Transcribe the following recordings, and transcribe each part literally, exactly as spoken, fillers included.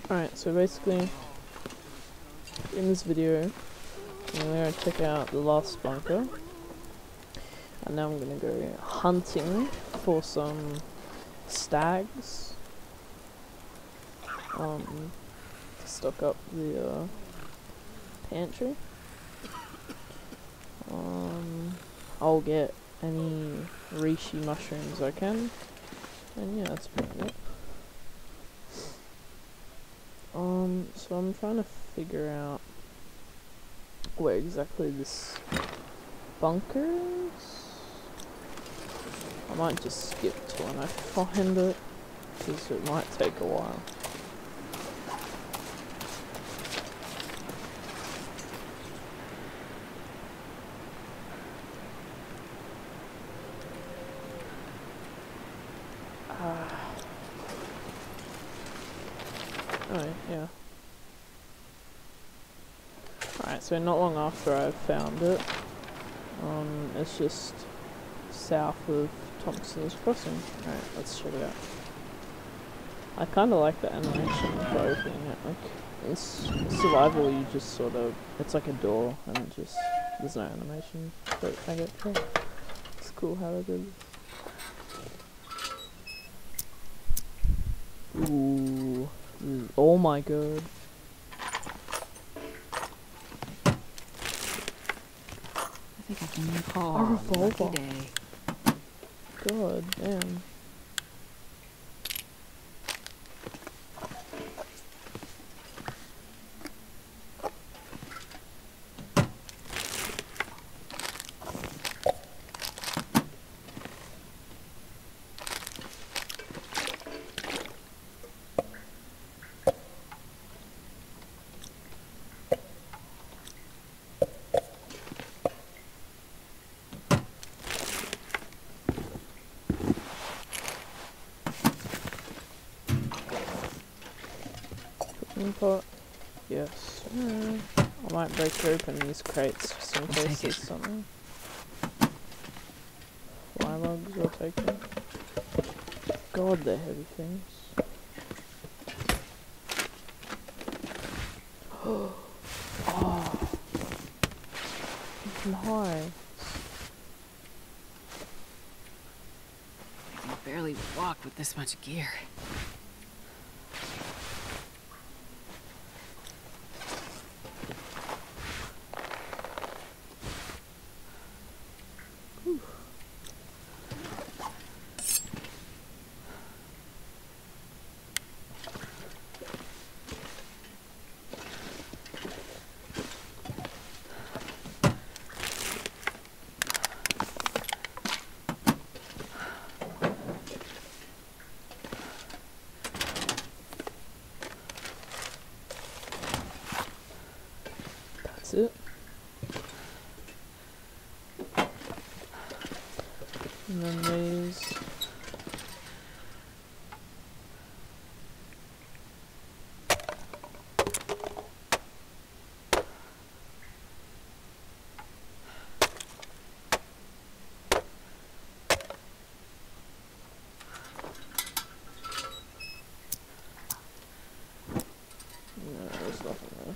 Alright, so basically, in this video, I'm going to check out the last bunker, and now I'm going to go hunting for some stags, um, to stock up the uh, pantry. Um, I'll get any reishi mushrooms I can, and yeah, that's pretty it. Um, so I'm trying to figure out where exactly this bunker is. I might just skip to when I find it, because it might take a while. Uh, oh, yeah. Alright, so not long after I found it, um, it's just south of Thompson's Crossing. Alright, let's check it out. I kinda like the animation of opening it. Like, in s survival you just sort of, it's like a door and just, there's no animation, but I get it. It's cool how they do this. Ooh, oh my god. I think I can recall A revolver. lucky day. God damn. Pot. Yes. Mm. I might break open these crates just in case there's something. Fly logs will take them. God, they're heavy things. Oh. I'm high. I can barely walk with this much gear. That's it. And then these. No, there's nothing there.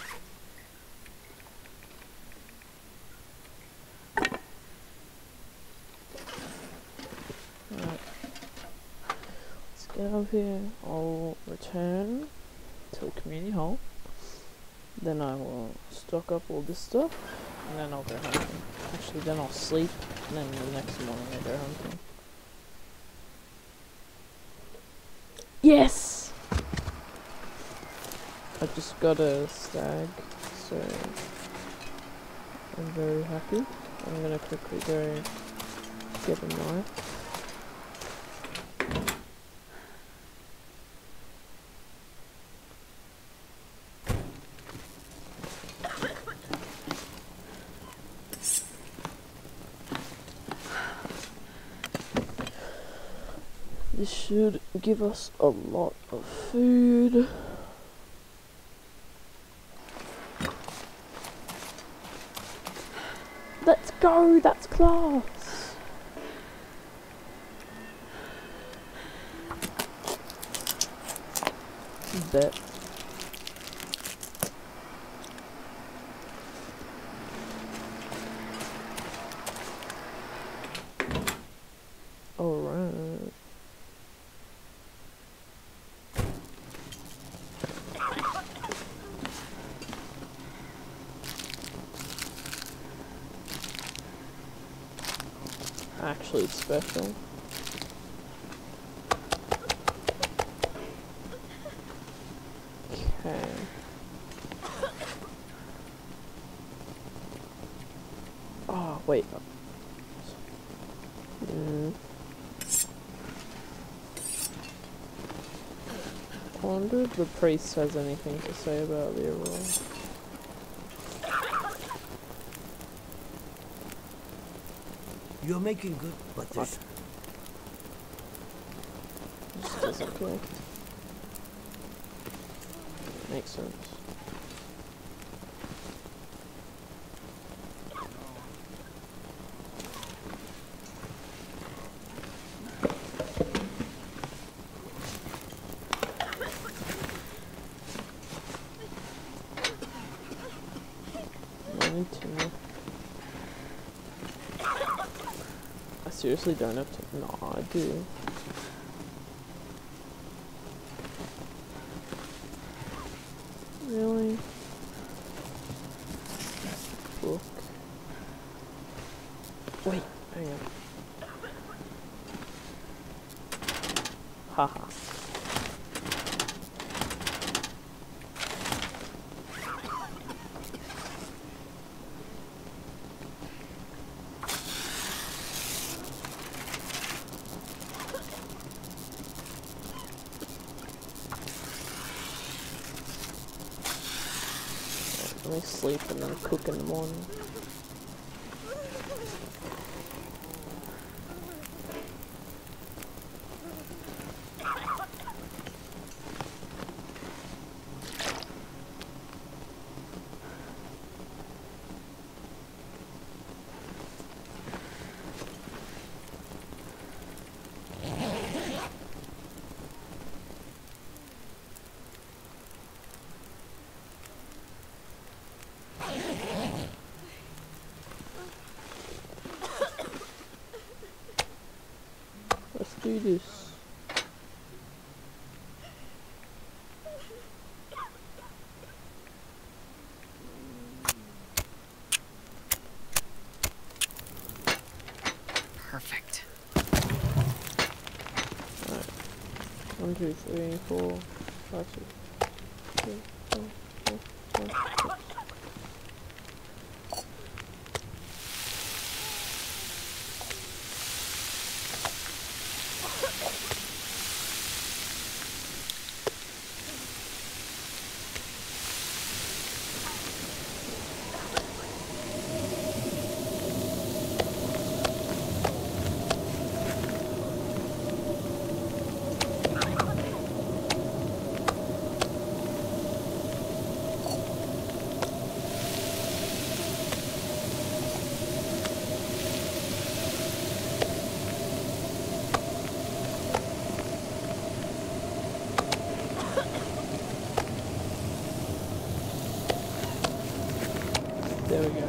Alright. Let's get over here. I'll return to the community hall. Then I will stock up all this stuff. And then I'll go hunting. Actually, then I'll sleep. And then the next morning I'll go hunting. Yes! I just got a stag, so I'm very happy. I'm gonna quickly go get a knife. This should give us a lot of food. Let's go, that's class. Bet. actually special. Okay. Oh, wait. Mm. I wonder if the priest has anything to say about the Aurora. You're making good, but there's... Just doesn't connect. Makes sense. I need to know. I seriously don't have to. No, I do. Really? Book. Wait, hang on. Haha. Let me sleep and then cook in the morning. Let's do this. Perfect. Alright. One, two, three, four, five, six, seven, eight, nine, ten, eleven, six. There we go.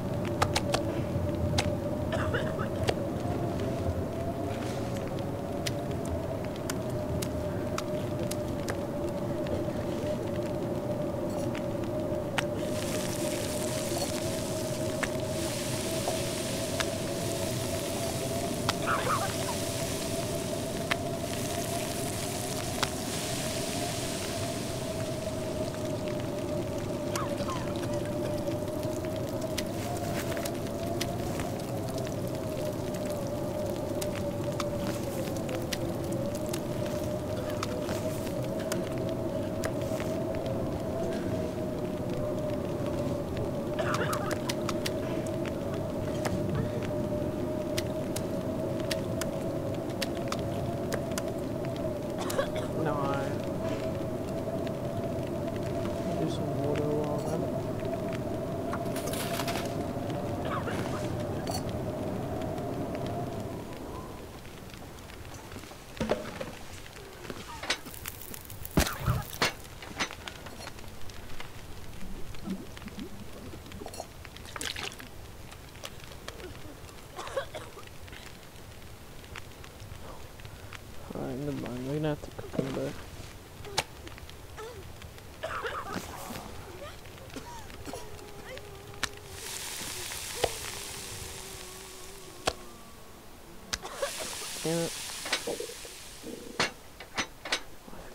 Alright, never mind. We're gonna have to cook them though.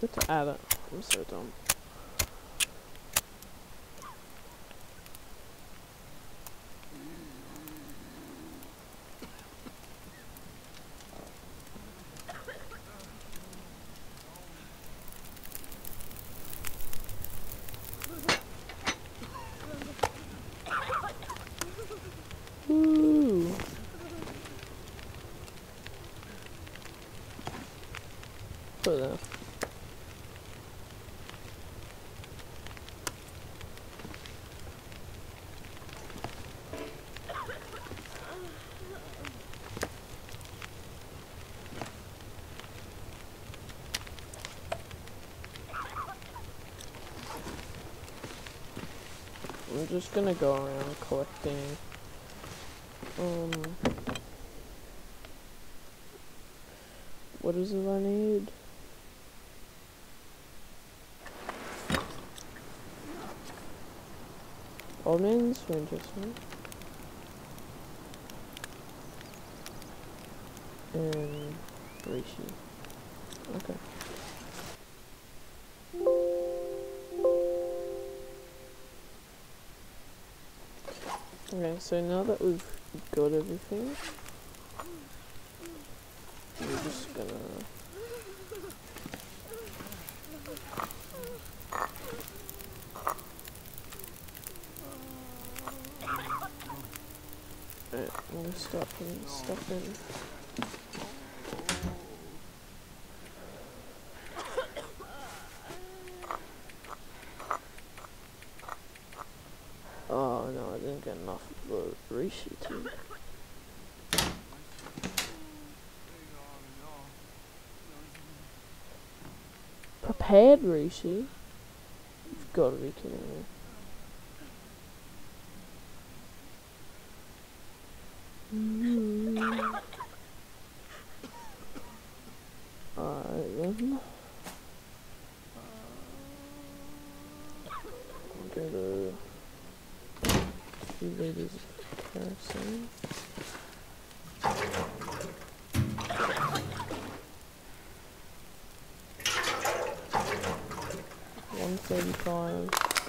forgot to add it. I'm so dumb. Woo! Put it there. I'm just gonna go around collecting um what is it I need? Almonds for interesting. And reishi. Okay. Okay, so now that we've got everything, we're just gonna Alright, I'm gonna start putting stuff in. Oh no, I didn't get enough of the reishi too. Prepared reishi? You've got to be kidding me. Mm. Alright then. I'll get a few liters of kerosene. one thirty-five.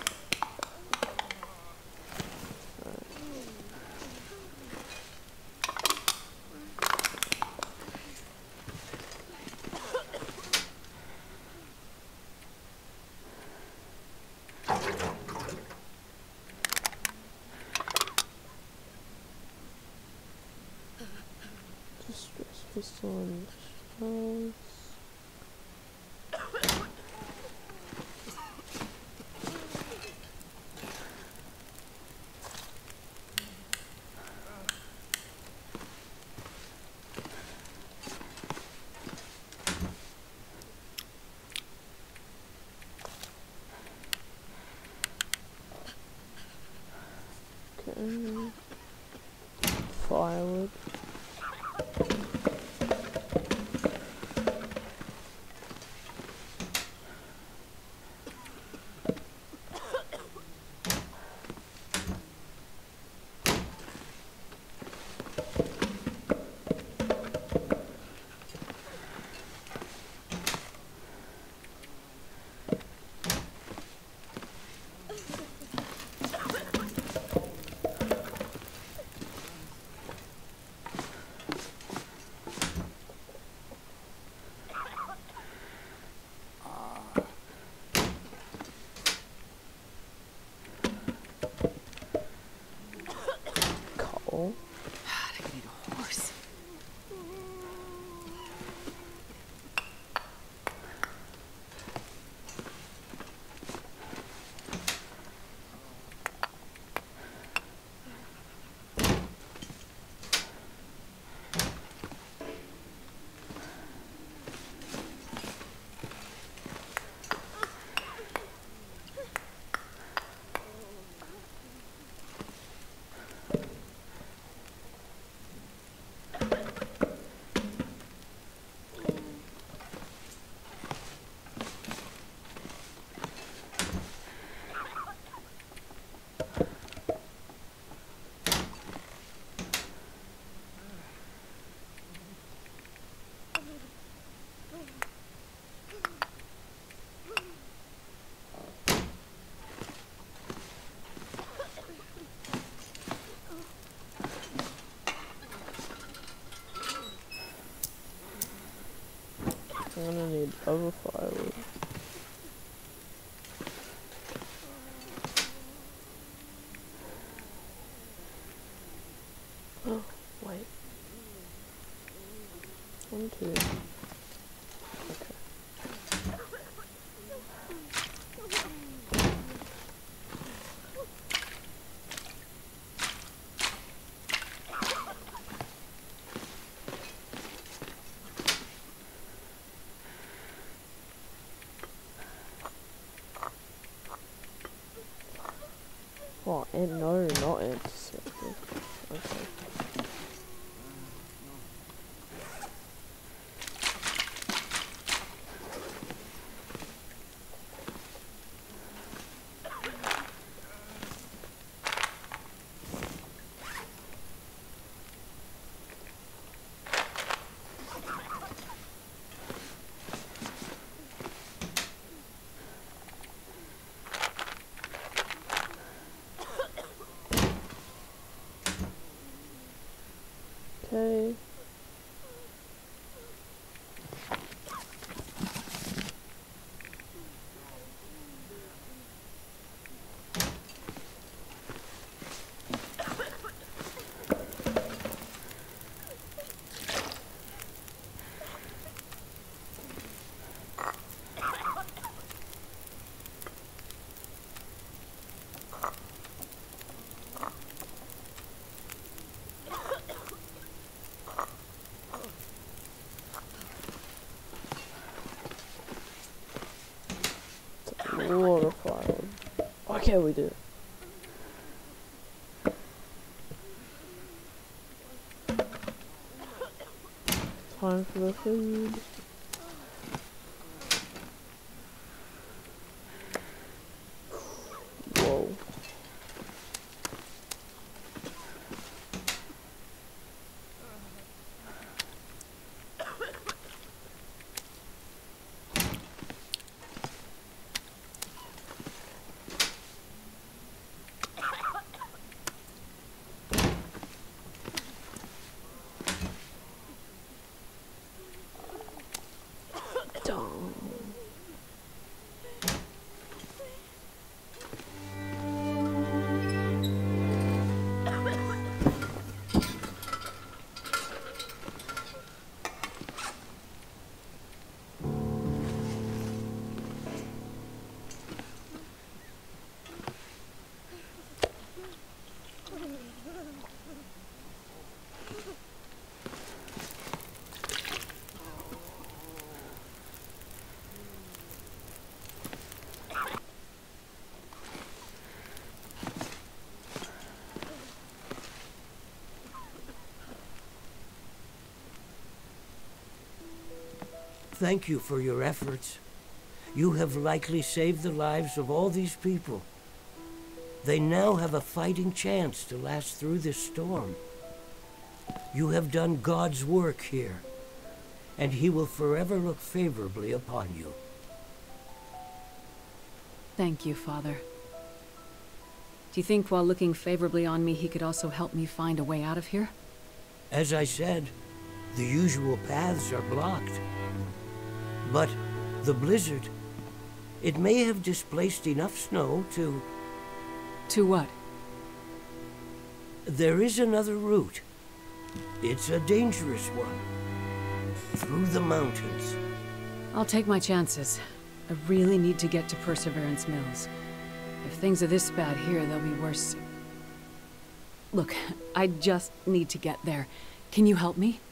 Distress pistol and shells. Okay. Firewood. other firewood. Oh, wait. One, two. Okay. Oh, and no, not antiseptic. Okay. Okay. Water firewood. Okay, we do. Time for the food. Whoa. Dong. Thank you for your efforts. You have likely saved the lives of all these people. They now have a fighting chance to last through this storm. You have done God's work here, and He will forever look favorably upon you. Thank you, Father. Do you think while looking favorably on me, he could also help me find a way out of here? As I said, the usual paths are blocked. But the blizzard, it may have displaced enough snow to... To what? There is another route. It's a dangerous one. Through the mountains. I'll take my chances. I really need to get to Perseverance Mills. If things are this bad here, they'll be worse. Look, I just need to get there. Can you help me?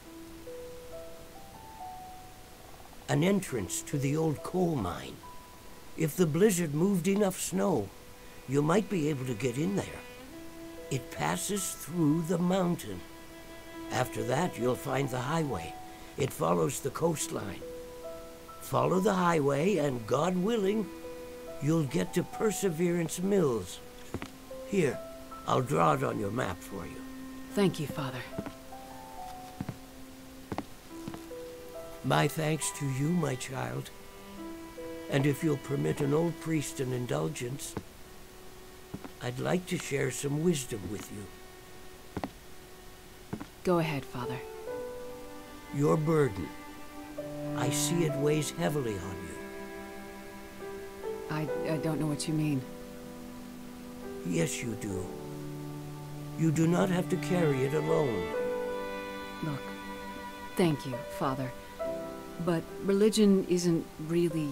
An entrance to the old coal mine. If the blizzard moved enough snow, you might be able to get in there. It passes through the mountain. After that, you'll find the highway. It follows the coastline. Follow the highway, and God willing, you'll get to Perseverance Mills. Here, I'll draw it on your map for you. Thank you, Father. My thanks to you, my child. And if you'll permit an old priest an indulgence, I'd like to share some wisdom with you. Go ahead, Father. Your burden, I see it weighs heavily on you. I, I don't know what you mean. Yes, you do. You do not have to carry it alone. Look, thank you, Father. But religion isn't really...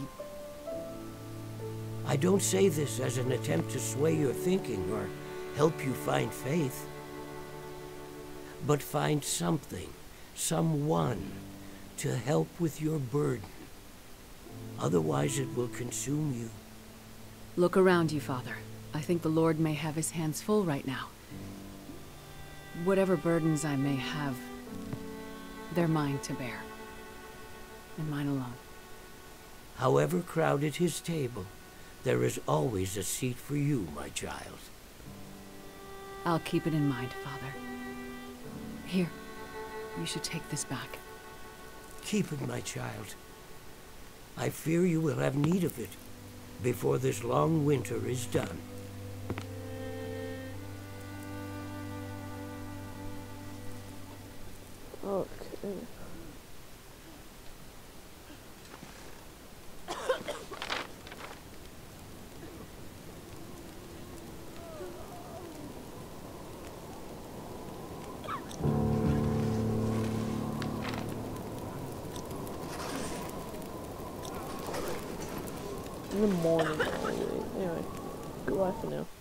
I don't say this as an attempt to sway your thinking or help you find faith. But find something, someone, to help with your burden. Otherwise it will consume you. Look around you, Father. I think the Lord may have his hands full right now. Whatever burdens I may have, they're mine to bear. And mine alone. However crowded his table, there is always a seat for you, my child. I'll keep it in mind, Father. Here, you should take this back. Keep it, my child. I fear you will have need of it before this long winter is done. Okay. In the morning, I'll wait. Anyway, goodbye for now.